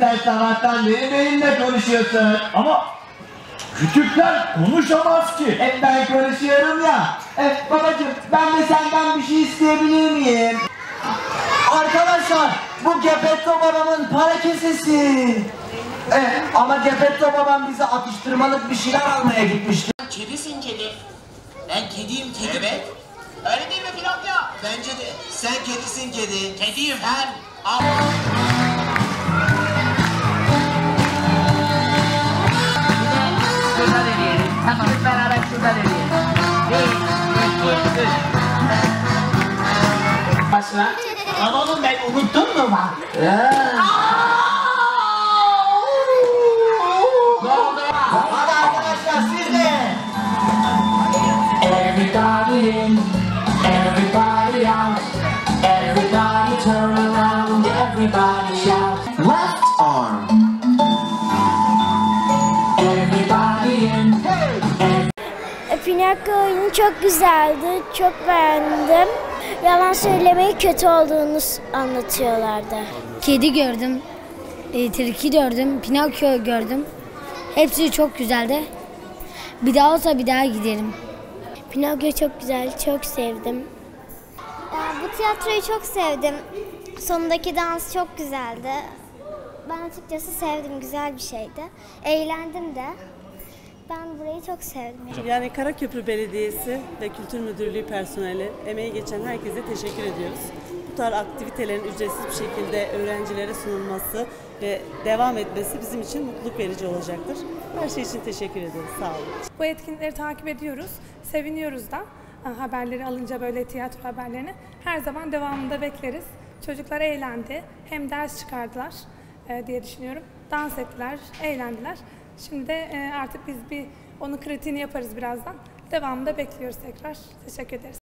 Sen sabahtan beri benimle konuşuyorsun. Ama küçükler konuşamaz ki. Hep ben konuşuyorum ya. Babacığım, ben de senden bir şey isteyebilir miyim? Arkadaşlar, bu Geppetto babamın para kesesi. Ama Geppetto babam bize atıştırmalık bir şeyler almaya gitmişti. Kedisin kedi. Ben kediyim kedi. Evet. Öyle değil mi Pinokyo? Bence de. Sen kedisin kedi. Kediyim. Sen. Şurada deneyelim. Tamam, hep beraber şurada deneyelim. 1, 2, 3. Başla. Lan oğlum, ben unuttun mu bak? Hadi arkadaşlar, siz de. Everybody in, everybody out, everybody turn around, everybody shout. Left arm. Everybody in. Pinokyo oyunu çok güzeldi, çok beğendim. Yalan söylemeyi kötü olduğunu anlatıyorlardı. Kedi gördüm, tilki gördüm, Pinokyo gördüm. Hepsi çok güzeldi. Bir daha olsa bir daha giderim. Pinokyo çok güzel, çok sevdim. Bu tiyatroyu çok sevdim. Sonundaki dans çok güzeldi. Ben açıkçası sevdim, güzel bir şeydi. Eğlendim de. Ben burayı çok sevdim. Yani Karaköprü Belediyesi ve Kültür Müdürlüğü personeli, emeği geçen herkese teşekkür ediyoruz. Bu tarz aktivitelerin ücretsiz bir şekilde öğrencilere sunulması ve devam etmesi bizim için mutluluk verici olacaktır. Her şey için teşekkür ederiz. Sağ olun. Bu etkinlikleri takip ediyoruz, seviniyoruz da. Haberleri alınca, böyle tiyatro haberlerini her zaman devamında bekleriz. Çocuklar eğlendi, hem ders çıkardılar diye düşünüyorum. Dans ettiler, eğlendiler. Şimdi de artık biz onun kritiğini yaparız birazdan. Devamında bekliyoruz tekrar. Teşekkür ederiz.